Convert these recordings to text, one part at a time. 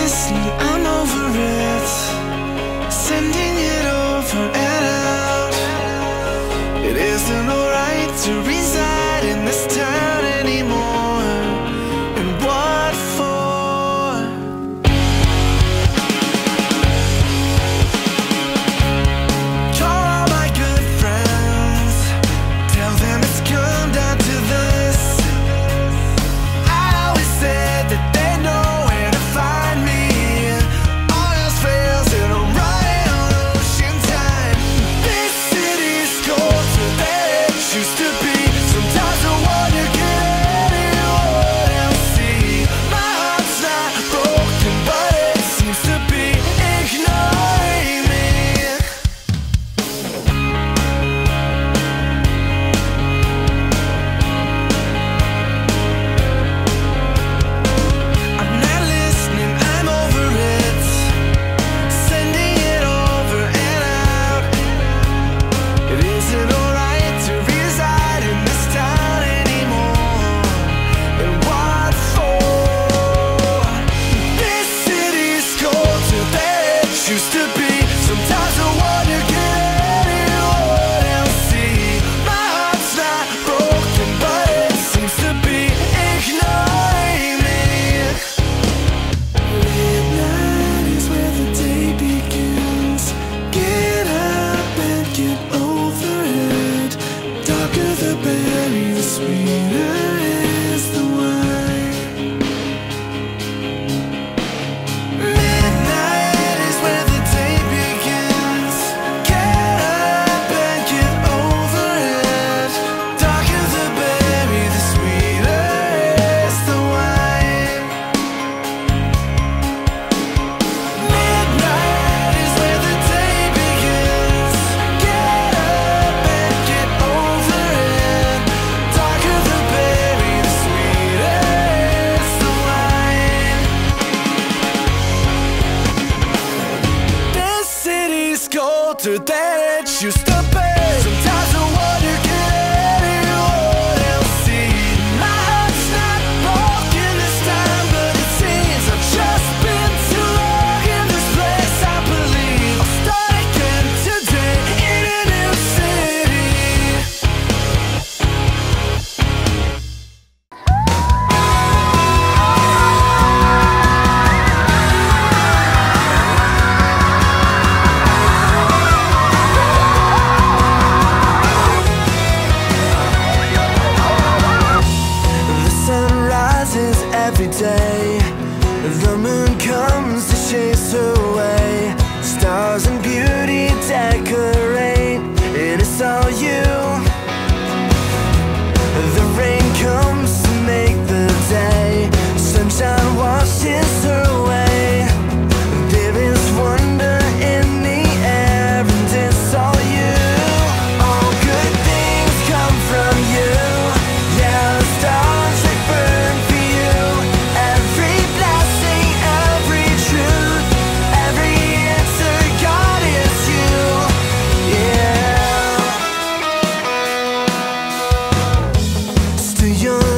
listening, I'm over it. Sending it over and out. It isn't alright to reside in this town anymore. And what for? Call all my good friends, tell them it's come down to this. I always said that they know where to find me. All else fails and I'm running on ocean time. This city's colder than it used to be. Sometimes I wonder, can anyone else see? My heart's not broken, but it seems to be ignoring me. I'm not listening, I'm over it. Sending it over and out. It isn't alright to reside in this town anymore. And what for? This city's colder than it used to be. Sometimes I wonder, can anyone else see? My heart's not broken, but it seems to be ignoring me. Midnight is where the day begins. Get up and get over it. Darker the berry, the sweeter is the wine. Midnight is where the day begins. Get up and get over it. Darker the berry, the sweeter is the wine. Midnight is where the day begins. Get up and get over it. Darker the berry, the sweeter is the wine. This city's colder than it used to be. Sometimes I wonder, can anyone else see? My heart's not broken this time, but it seems I've just been too long in this place. I believe I'll start again today in a new city. The sun rises every day. The moon comes to chase away. Stars and beauty decorate, and it's all you. The rain comes to make the day. Sunshine washes her away. There is wonder in the air, and it's all you. All good things come from you. Yeah, the stars they burn for you. Every blessing, every truth, every answer, God is you. Yeah. Still your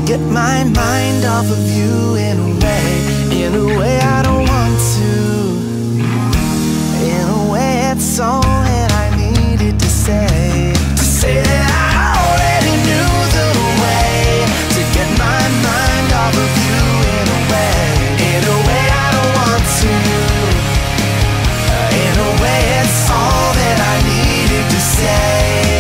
get my mind off of you in a way I don't want to. In a way it's all that I needed to say that I already knew the way to get my mind off of you in a way I don't want to. In a way it's all that I needed to say.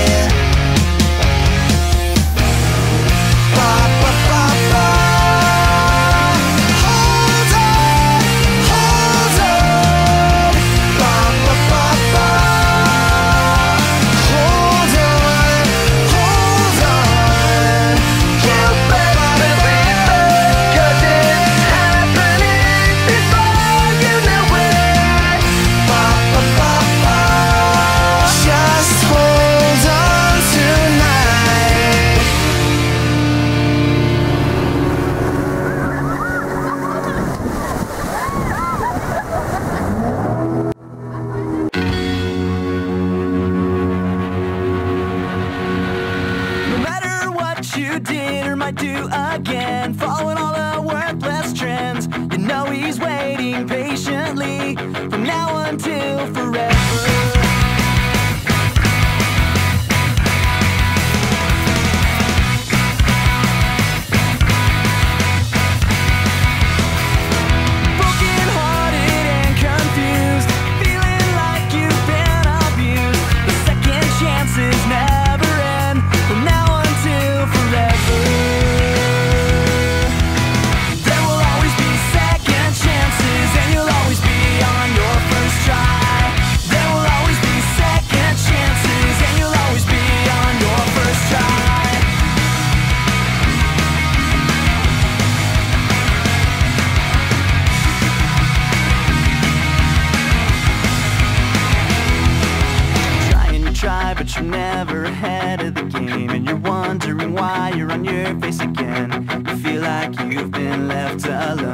Do again, following all the worthless trends. You know he's waiting patiently from now until forever. But you're never ahead of the game, and you're wondering why you're on your face again. You feel like you've been left alone.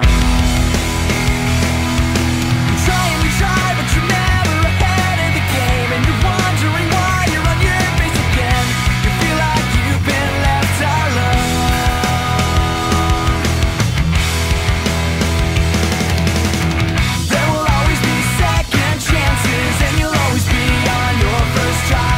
You try, but you're never ahead of the game, and you're wondering why you're on your face again. You feel like you've been left alone. There will always be second chances, and you'll always be on your first try.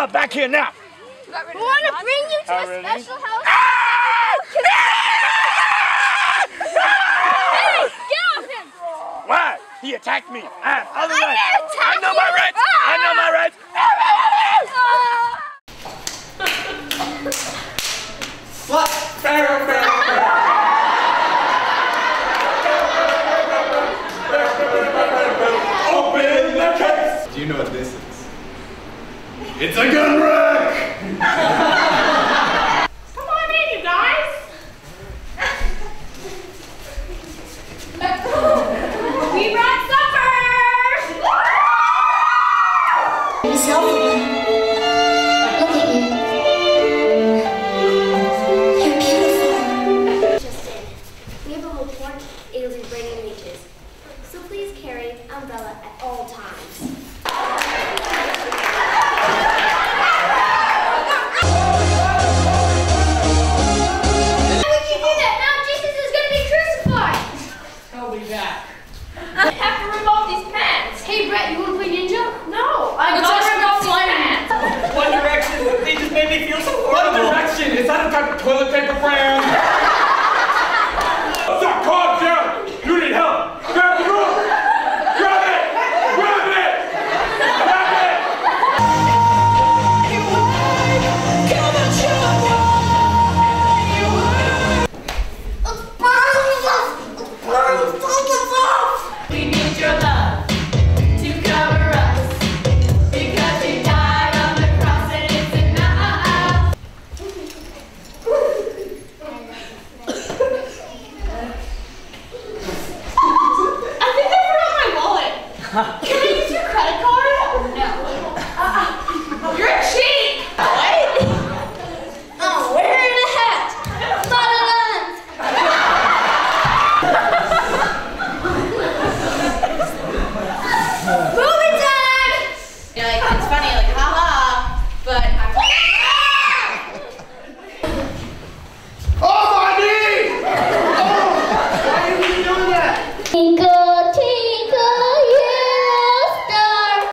out back here now. We want to bring you to a special house. Hey, get off him! Why? He attacked me. I have other rights. I know my rights. I know my rights. What? Open the case! Do you know what this is? It's a gun rack! Come on in, you guys! We brought supper! Sophie, look at you. You're beautiful. Justin, we have a report. It'll be bringing leeches. So please carry umbrella at all times. Why would you do that? Now Jesus is going to be crucified. I'll be back. I have to remove these pants. Hey, Brett, you want to play ninja? No, I gotta remove these pants. One Direction, they just made me feel so horrible. One Direction, is that a type of toilet paper brand?